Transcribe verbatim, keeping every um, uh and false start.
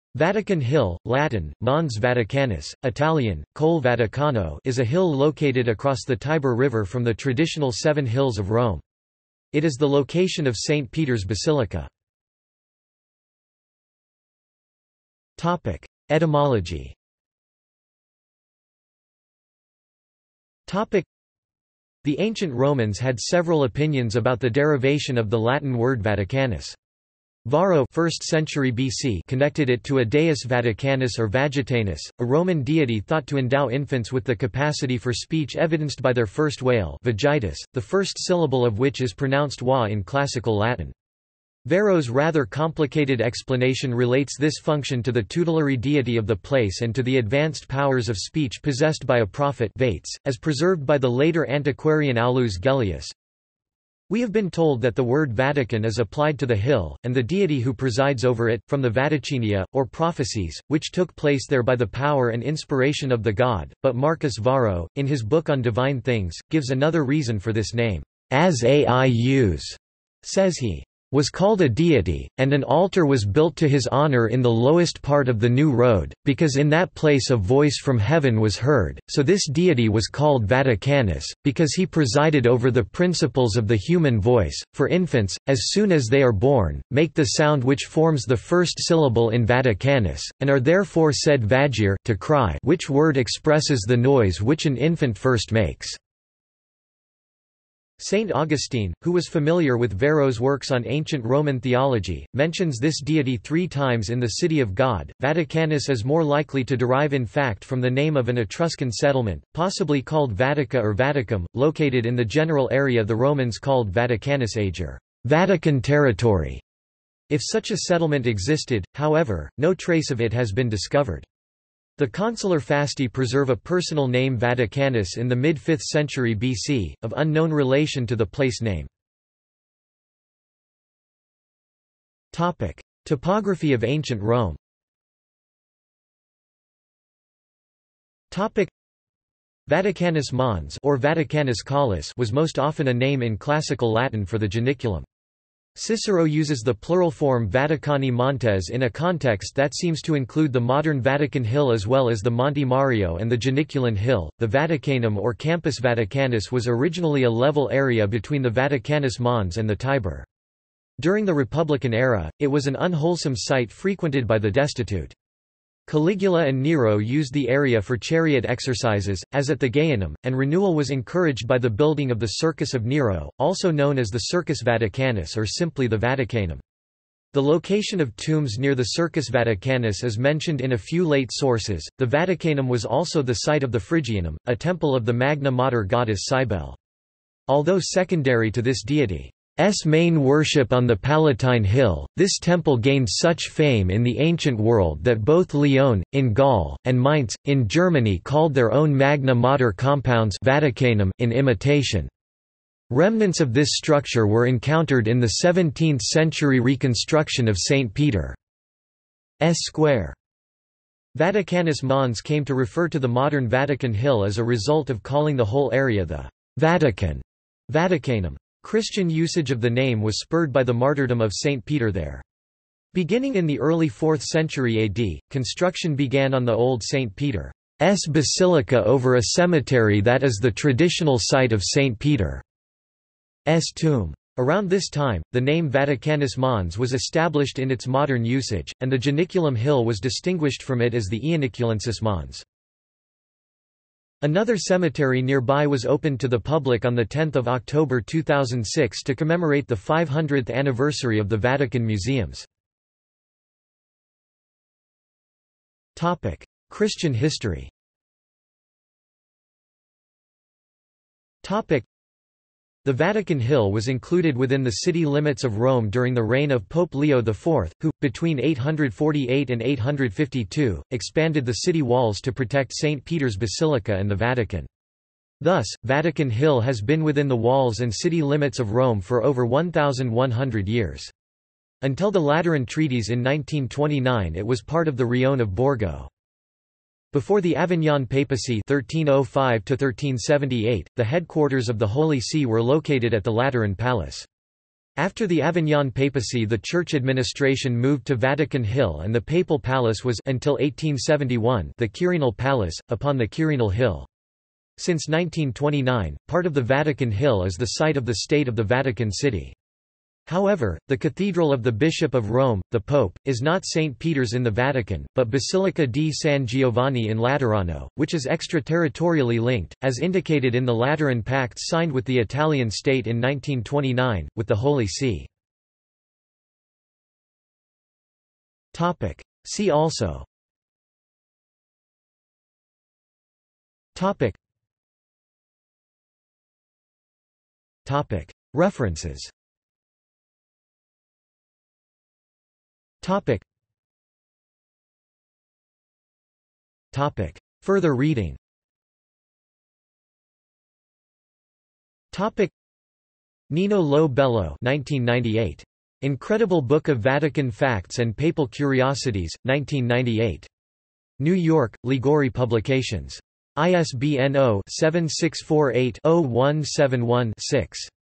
Vatican Hill, Latin, Mons Vaticanus, Italian, Col Vaticano, is a hill located across the Tiber River from the traditional Seven Hills of Rome. It is the location of Saint Peter's Basilica. Etymology. The ancient Romans had several opinions about the derivation of the Latin word Vaticanus. Varro first century B C connected it to a deus Vaticanus or Vagitanus, a Roman deity thought to endow infants with the capacity for speech evidenced by their first wail vagitus, the first syllable of which is pronounced wa in classical Latin. Varro's rather complicated explanation relates this function to the tutelary deity of the place and to the advanced powers of speech possessed by a prophet Vates, as preserved by the later antiquarian Aulus Gellius. We have been told that the word Vatican is applied to the hill, and the deity who presides over it, from the Vaticinia, or prophecies, which took place there by the power and inspiration of the god, but Marcus Varro, in his book on divine things, gives another reason for this name. As Aius, says he, was called a deity, and an altar was built to his honor in the lowest part of the new road, because in that place a voice from heaven was heard, so this deity was called Vaticanus, because he presided over the principles of the human voice. For infants, as soon as they are born, make the sound which forms the first syllable in Vaticanus, and are therefore said vagire, to cry, which word expresses the noise which an infant first makes. Saint Augustine, who was familiar with Varro's works on ancient Roman theology, mentions this deity three times in the City of God. Vaticanus is more likely to derive in fact from the name of an Etruscan settlement, possibly called Vatica or Vaticum, located in the general area the Romans called Vaticanus Ager, Vatican territory. If such a settlement existed, however, no trace of it has been discovered. The consular fasti preserve a personal name Vaticanus in the mid fifth century B C, of unknown relation to the place name. Topography of ancient Rome. Vaticanus Mons or Vaticanus Collis was most often a name in classical Latin for the Janiculum. Cicero uses the plural form Vaticani Montes in a context that seems to include the modern Vatican Hill as well as the Monte Mario and the Janiculan Hill. The Vaticanum or Campus Vaticanus was originally a level area between the Vaticanus Mons and the Tiber. During the Republican era, it was an unwholesome site frequented by the destitute. Caligula and Nero used the area for chariot exercises, as at the Gaianum, and renewal was encouraged by the building of the Circus of Nero, also known as the Circus Vaticanus or simply the Vaticanum. The location of tombs near the Circus Vaticanus is mentioned in a few late sources. The Vaticanum was also the site of the Phrygianum, a temple of the Magna Mater goddess Cybele. Although secondary to this deity, S main worship on the Palatine Hill, this temple gained such fame in the ancient world that both Lyon, in Gaul, and Mainz, in Germany called their own Magna Mater compounds Vaticanum in imitation. Remnants of this structure were encountered in the seventeenth century reconstruction of Saint Peter's Square. Vaticanus Mons came to refer to the modern Vatican Hill as a result of calling the whole area the Vatican, Vaticanum. Christian usage of the name was spurred by the martyrdom of Saint Peter there. Beginning in the early fourth century A D, construction began on the old Saint Peter's Basilica over a cemetery that is the traditional site of Saint Peter's tomb. Around this time, the name Vaticanus Mons was established in its modern usage, and the Janiculum Hill was distinguished from it as the Ianiculensis Mons. Another cemetery nearby was opened to the public on the tenth of October two thousand six to commemorate the five hundredth anniversary of the Vatican Museums. Topic: Christian history. Topic: The Vatican Hill was included within the city limits of Rome during the reign of Pope Leo the fourth, who, between eight hundred forty-eight and eight hundred fifty-two, expanded the city walls to protect Saint Peter's Basilica and the Vatican. Thus, Vatican Hill has been within the walls and city limits of Rome for over one thousand one hundred years. Until the Lateran treaties in nineteen twenty-nine it was part of the Rione of Borgo. Before the Avignon Papacy thirteen oh five to thirteen seventy-eight, the headquarters of the Holy See were located at the Lateran Palace. After the Avignon papacy, the church administration moved to Vatican Hill, and the papal palace was until eighteen seventy-one the Quirinal Palace, upon the Quirinal Hill. Since nineteen twenty-nine, part of the Vatican Hill is the site of the State of the Vatican City. However, the Cathedral of the Bishop of Rome, the Pope, is not Saint Peter's in the Vatican, but Basilica di San Giovanni in Laterano, which is extraterritorially linked, as indicated in the Lateran Pacts signed with the Italian state in nineteen twenty-nine, with the Holy See. See also References. Topic. Topic. Further reading. Topic. Nino Lo Bello, nineteen ninety-eight. Incredible Book of Vatican Facts and Papal Curiosities, nineteen ninety-eight. New York, Ligori Publications. I S B N zero seven six four eight zero one seven one six.